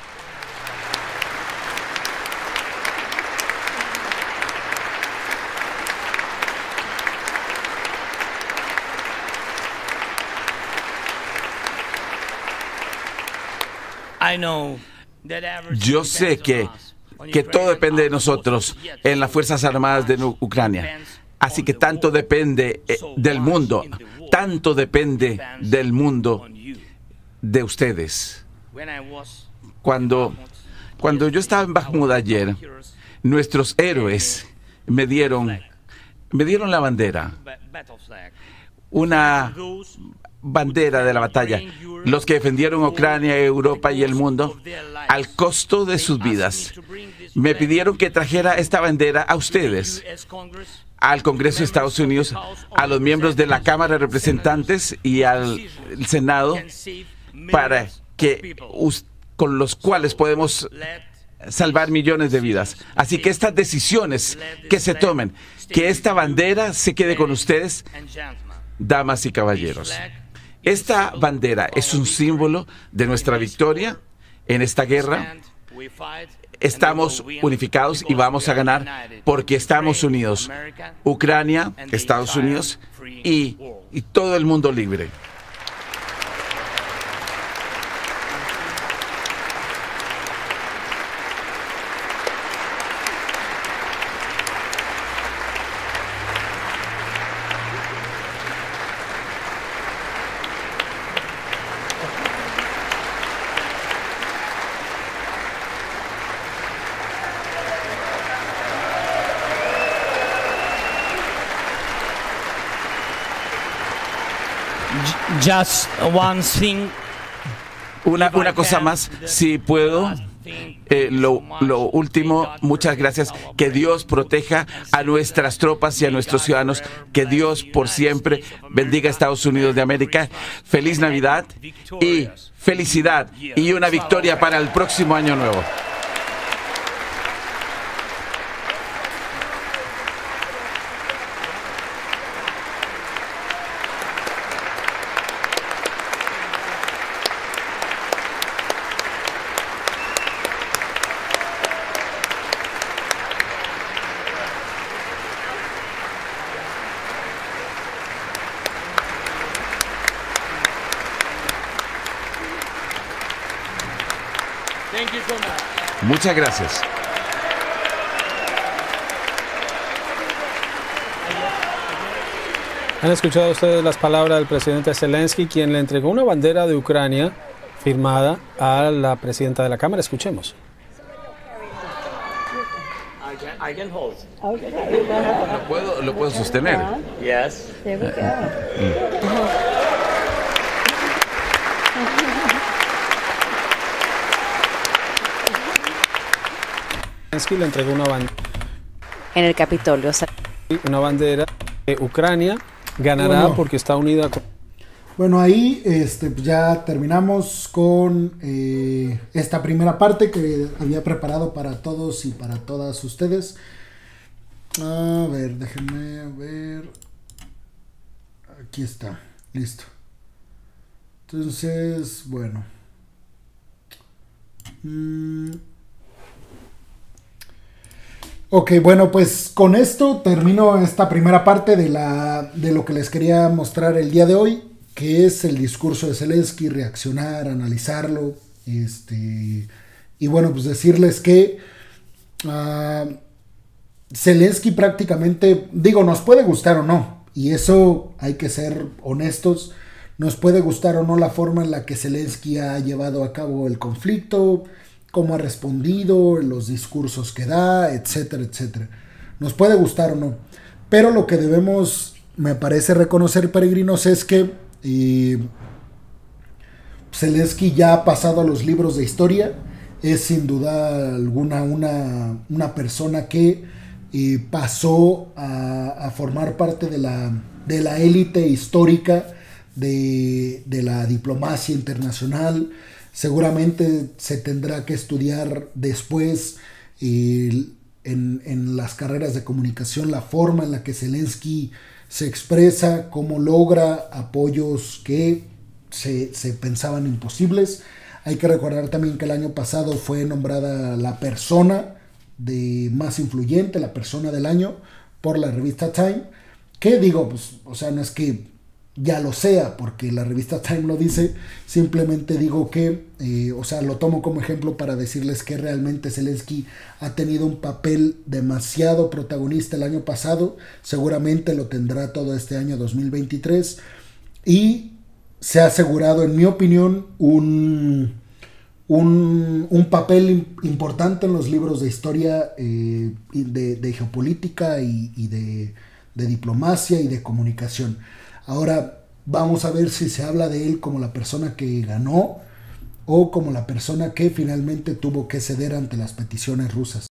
Yo sé que, que todo depende de nosotros en las Fuerzas Armadas de Ucrania. Así que tanto depende eh, del mundo, tanto depende del mundo de ustedes. Cuando, cuando yo estaba en Bakhmut ayer, nuestros héroes me dieron, me dieron la bandera, una bandera de la batalla. Los que defendieron Ucrania, Europa y el mundo al costo de sus vidas. Me pidieron que trajera esta bandera a ustedes, al Congreso de Estados Unidos, a los miembros de la Cámara de Representantes y al Senado, para que con los cuales podemos salvar millones de vidas. Así que estas decisiones que se tomen, que esta bandera se quede con ustedes, damas y caballeros. Esta bandera es un símbolo de nuestra victoria en esta guerra. Estamos unificados y vamos a ganar porque estamos unidos. Ucrania, Estados Unidos y, y todo el mundo libre. Just one thing. Una, una cosa más, si puedo. Eh, lo, lo último, muchas gracias. Que Dios proteja a nuestras tropas y a nuestros ciudadanos. Que Dios por siempre bendiga a Estados Unidos de América. Feliz Navidad y felicidad y una victoria para el próximo año nuevo. Muchas gracias. Han escuchado ustedes las palabras del presidente Zelensky, quien le entregó una bandera de Ucrania firmada a la presidenta de la Cámara. Escuchemos. I can hold. ¿Lo puedo, lo puedo sostener? Yes. There we go. Zelensky le entregó una bandera. En el Capitolio. Una bandera de Ucrania ganará Bueno. porque está unida con... Bueno, ahí este, ya terminamos con eh, esta primera parte que había preparado para todos y para todas ustedes. A ver, déjenme ver. Aquí está, listo. Entonces, bueno. Mm. Ok, bueno, pues con esto termino esta primera parte de, la, de lo que les quería mostrar el día de hoy, que es el discurso de Zelensky, reaccionar, analizarlo, este, y bueno, pues decirles que uh, Zelensky prácticamente, digo, nos puede gustar o no, y eso hay que ser honestos, nos puede gustar o no la forma en la que Zelensky ha llevado a cabo el conflicto, cómo ha respondido, los discursos que da, etcétera, etcétera. Nos puede gustar o no, pero lo que debemos, me parece, reconocer, peregrinos, es que Y Zelensky ya ha pasado a los libros de historia. Es sin duda alguna una, una persona que eh, pasó a, a formar parte de la, de la élite histórica de, de la diplomacia internacional. Seguramente se tendrá que estudiar después eh, en, en las carreras de comunicación la forma en la que Zelensky se expresa, cómo logra apoyos que se, se pensaban imposibles. Hay que recordar también que el año pasado fue nombrada la persona de más influyente, la persona del año, por la revista Time, que digo, pues, o sea, no es que ya lo sea, porque la revista Time lo dice, simplemente digo que, eh, o sea, lo tomo como ejemplo para decirles que realmente Zelensky ha tenido un papel demasiado protagonista el año pasado, seguramente lo tendrá todo este año dos mil veintitrés, y se ha asegurado, en mi opinión, un, un, un papel importante en los libros de historia, eh, de, de geopolítica y, y de, de diplomacia y de comunicación. Ahora vamos a ver si se habla de él como la persona que ganó o como la persona que finalmente tuvo que ceder ante las peticiones rusas.